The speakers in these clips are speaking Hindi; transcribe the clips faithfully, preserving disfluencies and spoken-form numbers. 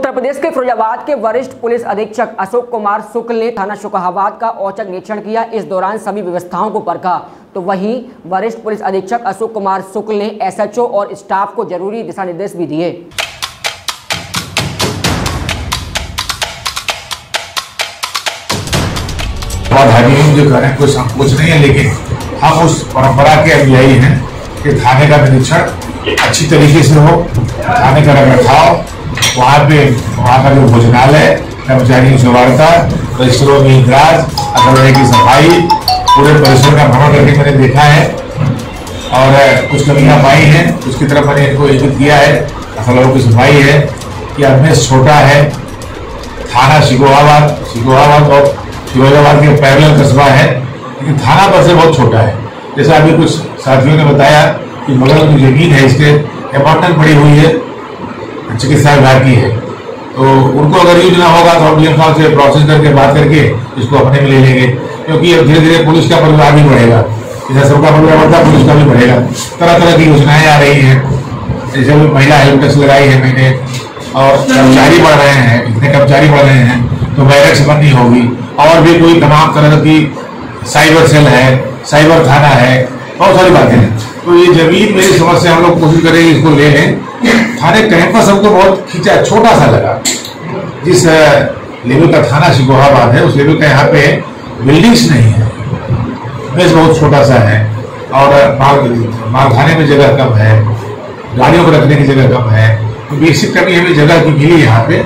उत्तर प्रदेश के फिरोजाबाद के वरिष्ठ पुलिस अधीक्षक अशोक कुमार शुक्ल ने थाना शुक्राबाद का औचक निरीक्षण किया। इस दौरान सभी व्यवस्थाओं को परखा। तो वहीं वरिष्ठ पुलिस अधीक्षक अशोक कुमार शुक्ल ने एसएचओ और स्टाफ को जरूरी दिशा निर्देश भी दिए। जो करें कोई संकोच नहीं है, लेकिन हम उस परंपरा के अनुयायी हैं कि थाने का निरीक्षण अच्छी तरीके से हो, थाने का रखरखाव, वहाँ पे वहाँ का जो भोजनालय, कर्मचारियों की वार्ता, रजिस्टरों में इंतराज, अगरवाही की सफाई, पूरे परिसर का भ्रमण करके मैंने देखा है और कुछ कमियां पाई हैं। उसकी तरफ मैंने इनको इंगित किया है। असलों की सफाई है कि अदमेश छोटा है, थाना शिकोहाबाद शिकोहाबाद और फिरोजाबाद के पैरेलल कस्बा है, लेकिन थाना पर से बहुत छोटा है। जैसा अभी कुछ साथियों ने बताया कि बगल में जमीन है, इसके अपार्टमेंट पड़ी हुई है, चिकित्सा विभाग की है, तो उनको अगर यूज ना होगा तो हम डीएम साहब से प्रोसेस करके बात करके इसको अपने में ले लेंगे, क्योंकि अब धीरे धीरे पुलिस का परिवार भी बढ़ेगा। जैसा सबका परिवार बढ़ता है, पुलिस का भी बढ़ेगा। तरह तरह की योजनाएं आ रही हैं, जैसे महिला हेल्प डेस्क लगाई है मैंने, और कर्मचारी बढ़ रहे हैं, इतने कर्मचारी बढ़ रहे हैं तो बैरक्स बननी होगी, और भी कोई तमाम तरह की साइबर सेल है, साइबर थाना है, बहुत सारी बातें हैं। तो ये जमीन मेरी समझ से हम लोग कोशिश करेंगे इसको ले लें। थाने कैंपस हमको बहुत खींचा, छोटा सा लगा। जिस लेवल का थाना शिकोहाबाद है उस लेवल का यहाँ पे बिल्डिंग्स नहीं है, बेस बहुत छोटा सा है, और मालखाने में जगह कम है, गाड़ियों को रखने की जगह कम है, तो बेसिक कमी हमें जगह की मिली यहाँ पे।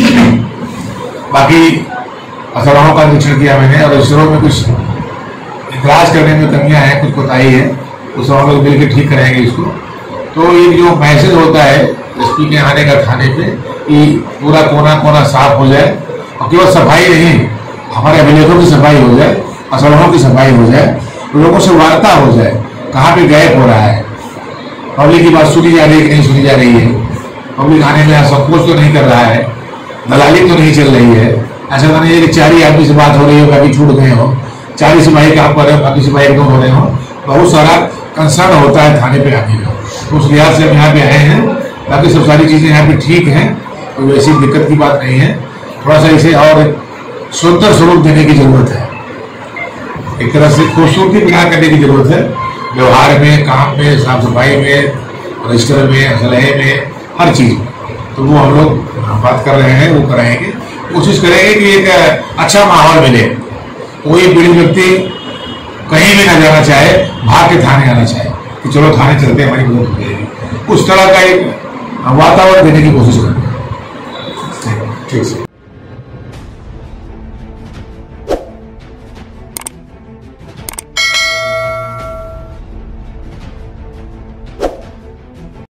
बाकी असराओं का निरीक्षण किया मैंने, और रजिस्टरों में कुछ इंतराज करने में कमियां हैं, कुछ कोताही है, उस हम लोग मिलकर ठीक करेंगे इसको। तो ये जो मैसेज होता है एसपी के आने का थाने पे कि पूरा कोना कोना साफ हो जाए, और केवल सफाई नहीं, हमारे अभिलेखों की सफाई हो जाए, असलाहों की सफाई हो जाए, लोगों से वार्ता हो जाए, कहाँ पे गैप हो रहा है, पब्लिक की बात सुनी जा रही है कि नहीं सुनी जा रही है, पब्लिक आने में संकोच तो नहीं कर रहा है, दलाली तो नहीं चल रही है। ऐसा तो नहीं है कि चार ही आदमी से बात हो रही हो, कभी छूट गए हो, चार ही सिपाही काम कर रहे हो, बाकी सिपाही एकदम हो रहे हो। बहुत सारा कंसर्न होता है थाने पे आने का, तो उस लिहाज से हम यहाँ पे आए हैं। बाकी सब सारी चीजें यहाँ पे ठीक हैं, कोई ऐसी दिक्कत की बात नहीं है। थोड़ा सा इसे और सुंदर स्वरूप देने की जरूरत है, एक तरह से खूबसूरती बना करने की जरूरत है, व्यवहार में, काम में, साफ सफाई में, रजिस्टर में, असलहे में, हर चीज में। तो वो हम लोग बात कर रहे हैं, वो कराएंगे, कोशिश करेंगे कि एक अच्छा माहौल मिले, कोई पीड़ित व्यक्ति कहीं भी ना जाना चाहे, भाग के थाने आना चाहे कि चलो थाने चलते हैं, हमारी मदद हो जाएगी। उस तरह का एक वातावरण देने की कोशिश करेंगे। ठीक है।